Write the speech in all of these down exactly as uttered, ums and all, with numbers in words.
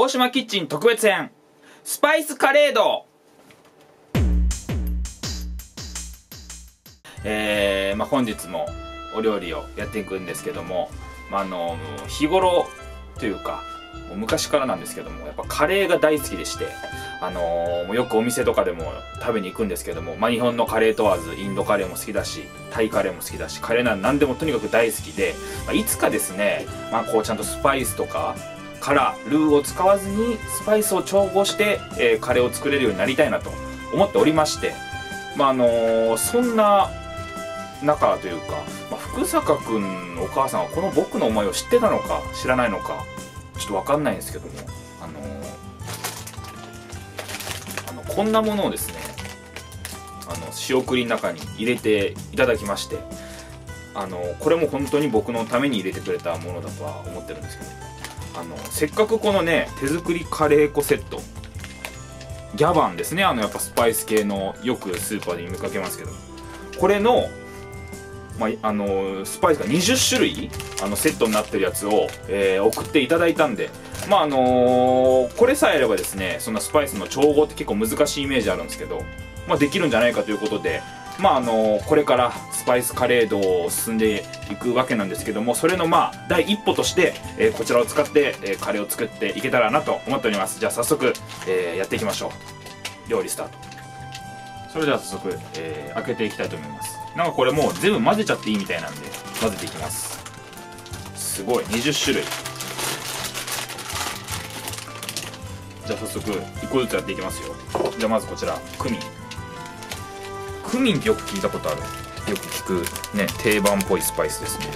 大島キッチン特別編スパイスカレード。えーまあ、本日もお料理をやっていくんですけども、まあ、あの日頃というかもう昔からなんですけども、やっぱカレーが大好きでして、あのー、もうよくお店とかでも食べに行くんですけども、まあ、日本のカレー問わずインドカレーも好きだしタイカレーも好きだし、カレーなん何でもとにかく大好きで、まあ、いつかですね、まあ、こうちゃんとスパイスとかからルーを使わずにスパイスを調合して、えー、カレーを作れるようになりたいなと思っておりまして、まああのー、そんな中というか、まあ、福坂君のお母さんはこの僕の思いを知ってたのか知らないのかちょっと分かんないんですけども、あのー、あのこんなものをですね、あの仕送りの中に入れていただきまして、あのー、これも本当に僕のために入れてくれたものだとは思ってるんですけど、あのせっかくこのね手作りカレー粉セットギャバンですね、あのやっぱスパイス系のよくスーパーで見かけますけど、これのまあ、あのスパイスがにじゅっしゅるいあのセットになってるやつを、えー、送っていただいたんで、まああのー、これさえあればですね、そんなスパイスの調合って結構難しいイメージあるんですけど、まあ、できるんじゃないかということで、まああのー、これからスパイスカレードを進んでいくわけなんですけども、それのまあ第一歩として、えー、こちらを使って、えー、カレーを作っていけたらなと思っております。じゃあ早速、えー、やっていきましょう。料理スタート。それでは早速、えー、開けていきたいと思います。なんかこれもう全部混ぜちゃっていいみたいなんで混ぜていきます。すごいにじゅっしゅるい。じゃあ早速いっこずつやっていきますよ。じゃあまずこちらクミン。クミンってよく聞いたことある、よく聞くね定番っぽいスパイスですね。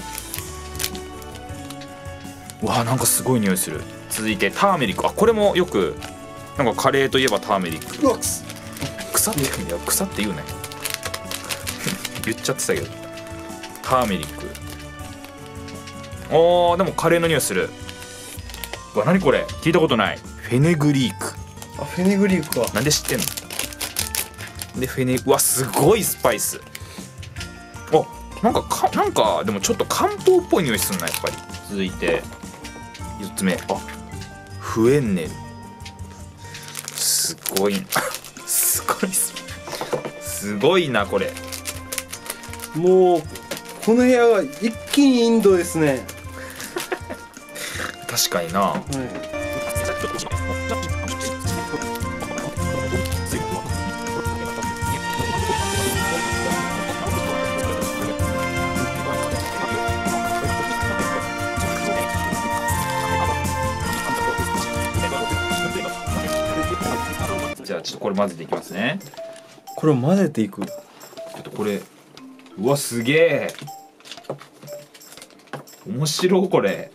うわーなんかすごい匂いする。続いてターメリック。あ、これもよくなんかカレーといえばターメリック。うわ草って言うんだよ、草って言うね言っちゃってたけど。ターメリック。おーでもカレーの匂いする。うわ何これ、聞いたことない。フェネグリーク。 あ、フェネグリークか。 なんで知ってんの。でフェネ、うわすごいスパイス。あなんかかなんかでもちょっと漢方っぽい匂いすんなやっぱり。続いてよっつめ、あフエンネル。すごいなすごいっすすごいなこれ。 もうこの部屋が一気にインドですね確かにな、はい、じゃあちょっとこれ混ぜていきますね。 これを混ぜていく。 ちょっとこれうわすげえ面白い。これ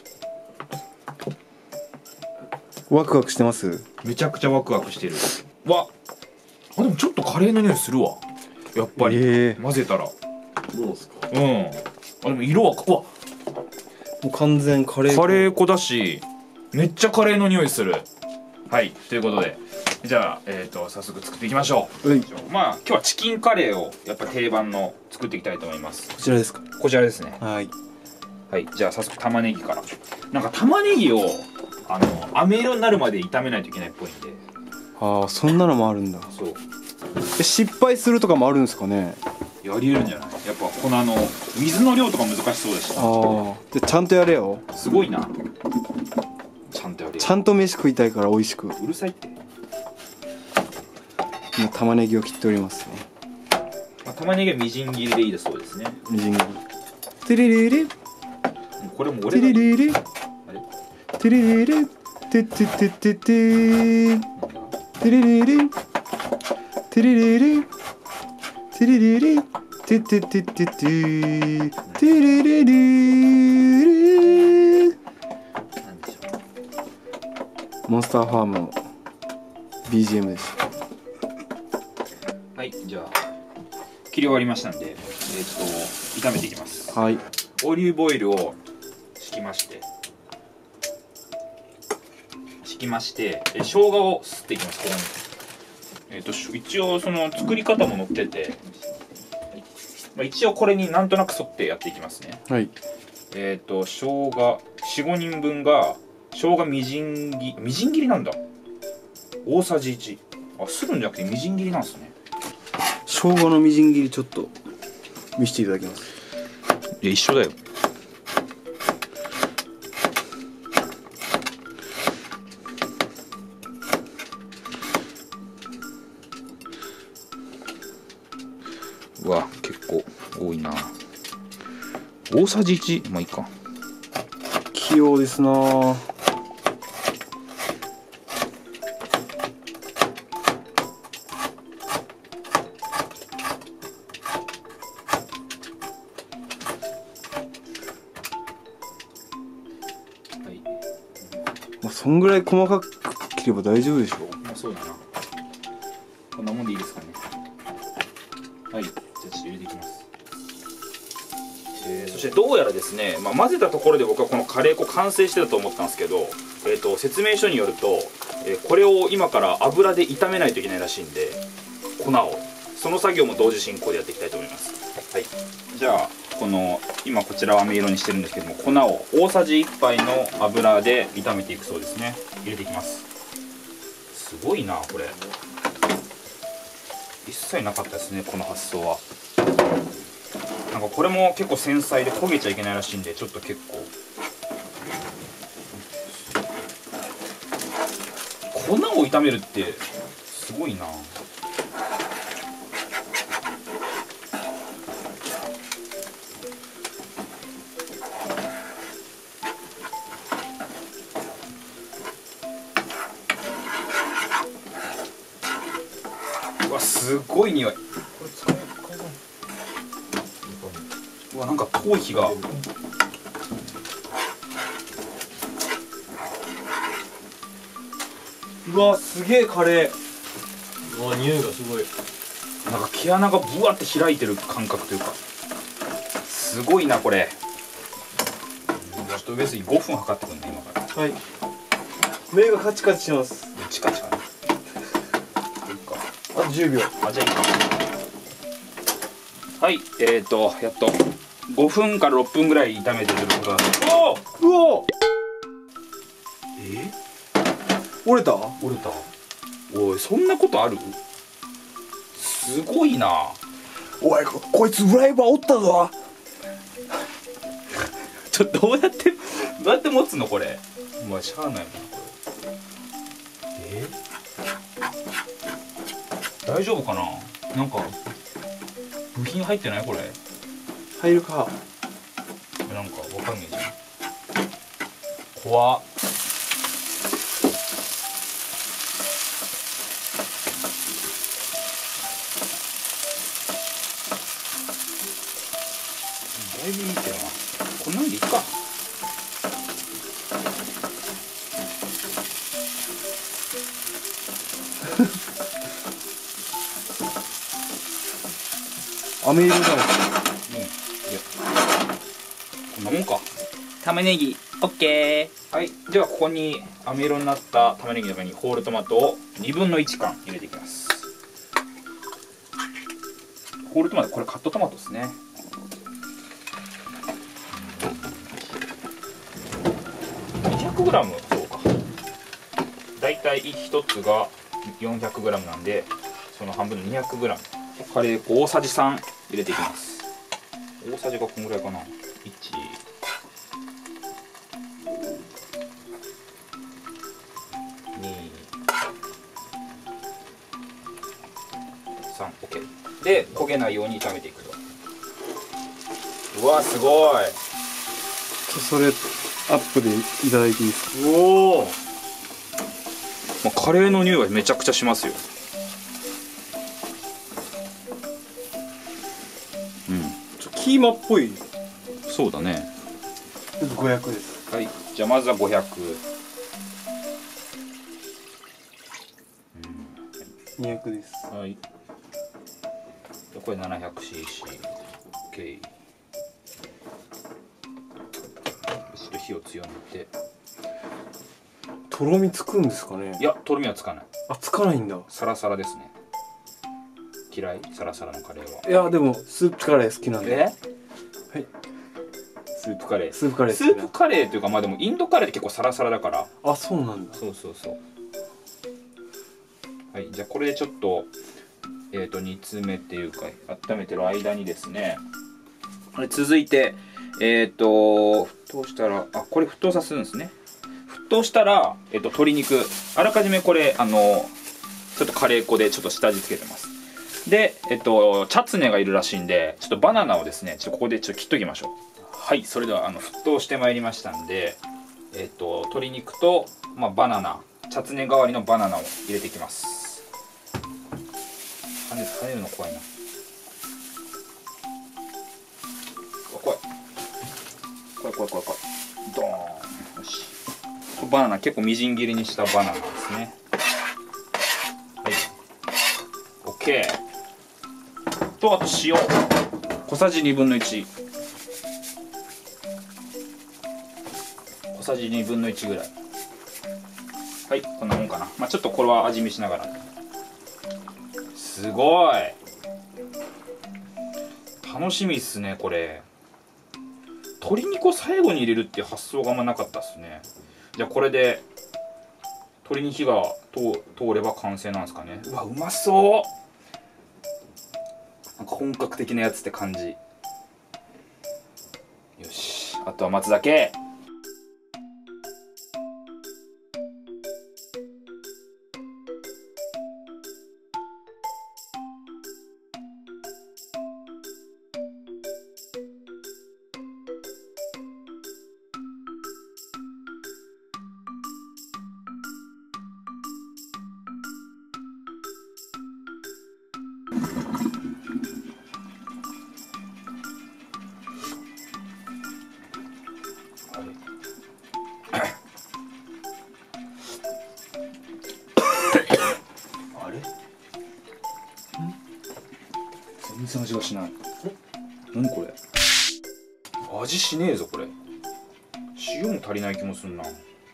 ワクワクしてます。 めちゃくちゃワクワクしてる。わあでもちょっとカレーの匂いするわやっぱり、えー、混ぜたら。 どうですか。 うん、あでも色はうわもう完全カレーカレー粉だしめっちゃカレーの匂いする。はいということでじゃあ、えー、と早速作っていきましょう。はい、まあ今日はチキンカレーをやっぱ定番の作っていきたいと思います。 こちらですか。 こちらですね。 はいはい、じゃあ早速玉ねぎから。なんか玉ねぎをあの飴色になるまで炒めないといけないっぽいんで。 ああそんなのもあるんだ。 そう。 え失敗するとかもあるんですかね。 やりえるんじゃない。やっぱ粉の水の量とか難しそうでした。 ああじゃちゃんとやれよ。 すごいな。ちゃんとやれよ。 ちゃんと飯食いたいから美味しく。 うるさいって。 今玉ねぎを切っておりますね。 まあ、玉ねぎはみじん切りでいいだそうですね。 みじん切り。テレレレ。 これも俺が。 テレレレ。テレレレ。テテテテテ。テレレレ。テレレレ。テレレレ。テテテテテ。テレレレ。モンスターファームの ビージーエム です。 はい、じゃあ切り終わりましたんで、えっと炒めていきます。 はい。 オリーブオイルを敷きまして敷きましてえ生姜をすっていきます。ここにえっと一応その作り方も載ってて、まあ、一応これになんとなく沿ってやっていきますね。 はい。 えっと生姜よん、ごにんぶんが生姜みじん切り、みじん切りなんだ。大さじいち。あ、するんじゃなくてみじん切りなんですね。 生姜のみじん切りちょっと見せていただきます。 いや、一緒だよ。うわ、結構多いな。大さじいち、まあいいか。 器用ですなぁ。まあそんぐらい細かく切れば大丈夫でしょう。 まあそうだな。こんなもんでいいですかね。はい、じゃあちょっと入れていきます。えー、そしてどうやらですね、まあ、混ぜたところで僕はこのカレー粉完成してたと思ったんですけど、えー、と説明書によると、えー、これを今から油で炒めないといけないらしいんで、粉をその作業も同時進行でやっていきたいと思います。はい、じゃあこの今こちらは飴色にしてるんですけども、粉を大さじいっぱいの油で炒めていくそうですね。入れていきます。すごいなこれ、一切なかったですねこの発想は。なんかこれも結構繊細で焦げちゃいけないらしいんで、ちょっと結構粉を炒めるってすごいな。うわ、すごい匂い。うわ、なんか頭皮がうわすげえカレー。 うわ匂いがすごい。 なんか毛穴がブワって開いてる感覚というか、すごいなこれ。ちょっと上杉ごふん測ってくんね今から。 はい。目がカチカチします。 チカチカね。 あとじゅうびょう。 あ、じゃあいいか。はい、えーとやっとごふんからろっぷんぐらい炒めてることが。おうおえ折れた。 折れた。おい、そんなことある？すごいな。 おい こ, こいつドライバーおったぞ。 ちょっとどうやってどうやって持つのこれ。まあしゃあないもんこれ。え大丈夫かな。なんか部品入ってないこれ。 入るか。 なんかわかんねえじゃん。怖っ。だいぶいいけどな。こんなんでいいか。 飴色じゃないですか。 うん。いや。こんなもんか。玉ねぎ、オッケー。はい。ではここに飴色になった玉ねぎの中にホールトマトをにぶんのいち缶入れていきます。ホールトマト、これカットトマトですね。にひゃくグラム、そうか。だいたいひとつがよんひゃくグラムなんで、その半分のにひゃくグラム。カレー粉大さじさん入れていきます。大さじがこんぐらいかな。いち、に、さん、オッケー。で焦げないように炒めていくと。うわすごい。 それアップでいただいていいですか。 おお、まあ、カレーの匂いはめちゃくちゃしますよ。うん、 ちょキーマっぽい。 そうだね。 ごひゃくです。 はい、じゃあまずはごひゃく、 にひゃくです。 はい、これ ななひゃくシーシー、 OK。 ちょっと火を強めて。 とろみつくんですかね。 いや、とろみはつかない。 あ、つかないんだ。 サラサラですね。嫌い？サラサラのカレーは。 いやでもスープカレー好きなんで。 え？ はい。すスープカレー。 スープカレースープカレーというか、まあでもインドカレーって結構サラサラだから。 あ、そうなんだ。 そうそうそう。はい、じゃあこれでちょっとえっと煮詰めっていうか温めてる間にですね、続いてえっと沸騰したら、あ、これ沸騰させるんですね。沸騰したら、えっと鶏肉あらかじめこれあのちょっとカレー粉でちょっと下味つけてます。でえっとチャツネがいるらしいんで、ちょっとバナナをですねちょっとここでちょっと切っときましょう。はい、それではあの沸騰してまいりましたんで、えっと鶏肉と、まあ、バナナ、チャツネ代わりのバナナを入れていきます。跳ね跳ねるの怖いな。怖い怖い怖い怖い怖い。ドーン。よし、バナナ結構みじん切りにしたバナナですね。はい、 OK と、あと塩小さじにぶんのいち、小さじにぶんのいちぐらい。はい、こんなもんかな。まあちょっとこれは味見しながら。すごい楽しみっすねこれ。鶏肉を最後に入れるっていう発想があんまなかったっすね。じゃあこれで鶏に火が通通れば完成なんですかね。うわ、うまそう。なんか本格的なやつって感じ。よし、あとは待つだけ。あれ全然味がしない。何これ、味しねえぞこれ。塩も足りない気もするな。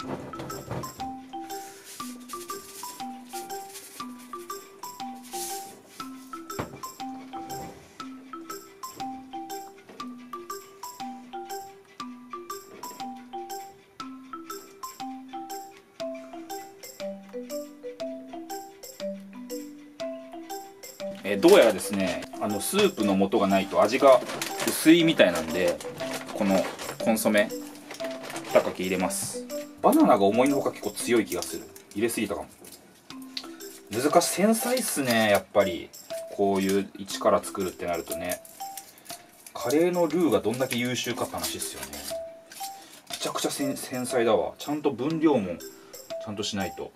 えー、どうやらですね、あのスープの素がないと味が薄いみたいなんで、このコンソメにかけ入れます。バナナが思いのほか結構強い気がする。入れすぎたかも。難しい、繊細っすねやっぱり。こういう一から作るってなるとね。カレーのルーがどんだけ優秀かって話っすよね。めちゃくちゃ繊細だわ。ちゃんと分量もちゃんとしないと。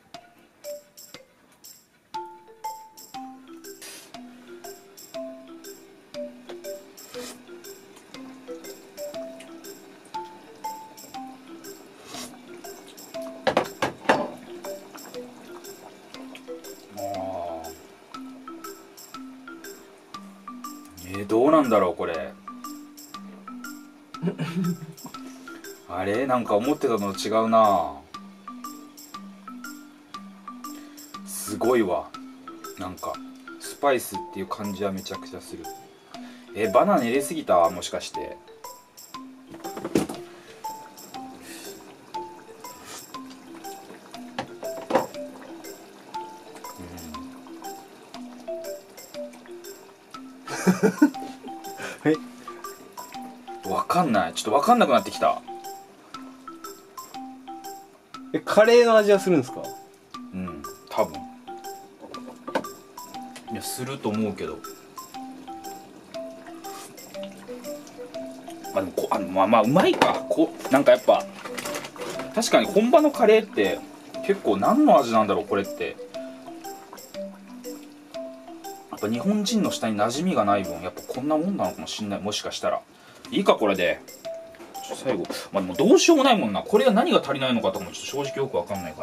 えー、どうなんだろうこれ。あれ、なんか思ってたのと違うな。すごいわ。なんかスパイスっていう感じはめちゃくちゃする。えー、バナナ入れすぎたもしかして。 はい、 わかんない。ちょっとわかんなくなってきた。 え、カレーの味はするんですか？ うん、多分。いや、すると思うけど。あ、でもこあまあまあうまいか。こなんかやっぱ確かに本場のカレーって結構何の味なんだろうこれって。やっぱ日本人の舌に馴染みがない分やっぱこんなもんなのかもしんない。もしかしたらいいかこれで。最後、まあでもどうしようもないもんな。これが何が足りないのかとかもちょっと正直よくわかんないから、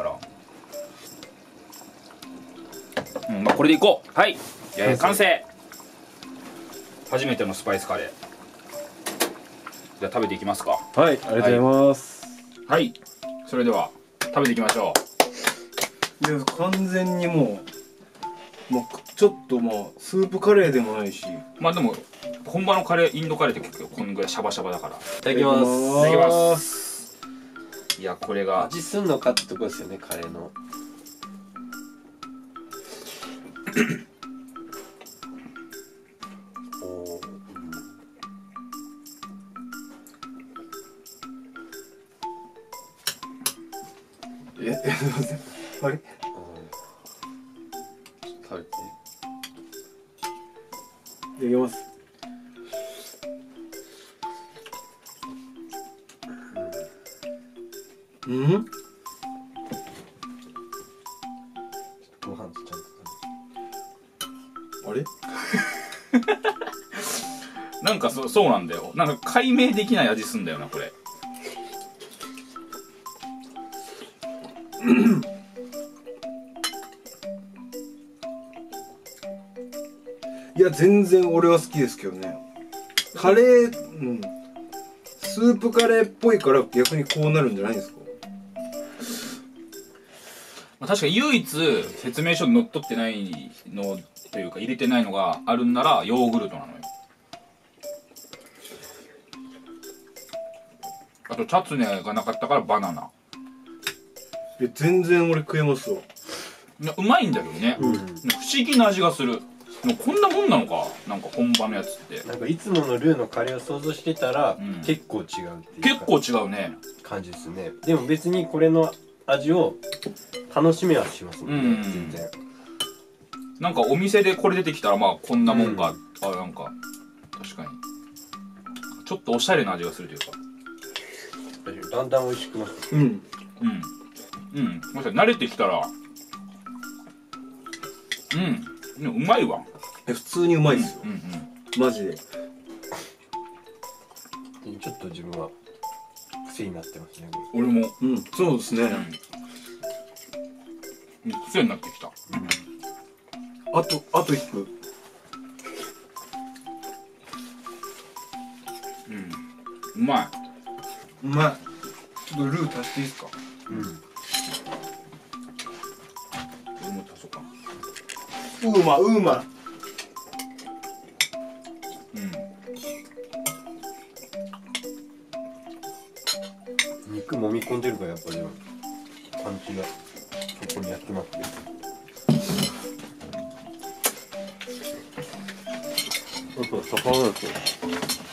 うん、まあこれでいこう。はい、えー、完成。初めてのスパイスカレー。じゃあ食べていきますか。 はい、ありがとうございます。 はい、はい、それでは食べていきましょう。いや、完全にもまあちょっとまあスープカレーでもないし。 まあでも本場のカレーインドカレーって結構こんぐらいシャバシャバだから。いいただきます。 ただきます。いやこれが味すんのかってとこですよね、カレーの。おー、 え、え、すいません。あれ？ うん、ちょっと食べて。 いただきます。うん？ ご飯とちゃんとあれ？ なんかそそうなんだよ。なんか解明できない味すんだよなこれ。 いや全然俺は好きですけどね。カレー、うん。スープカレーっぽいから逆にこうなるんじゃないですか。 まあ確かに唯一説明書に載っ取ってないのというか入れてないのがあるんならヨーグルトなのよ。あとチャツネがなかったからバナナ。 いや全然俺食えますわ。 いやうまいんだけどね、 うん不思議な味がする。もうこんなもんなのか、なんか本場のやつって。 なんかいつものルーのカレーを想像してたら、 うん、 結構違うっていう結構違うね感じですね。でも別にこれの味を楽しめはしますもんね、 うん全然。 なんかお店でこれ出てきたらまあこんなもんか、うん、あなんか確かにちょっとおしゃれな味がするというか、 だんだん美味しくなって。 うんうんうんもしか慣れてきたらうんでもうまいわ。 え普通にうまいですよ、 うんうんマジで。 ちょっと自分は癖になってますね、こ俺もうんそうですね、 うん癖になってきた。 あとあと一個。 うんうまい。 うまい。ちょっとルー足していいですか。 れ。うん。 俺も足そうかな。 うまうま。 うん肉揉み込んでるからやっぱりパンチがそこにやってますけど。そうそう、そこなんですよ。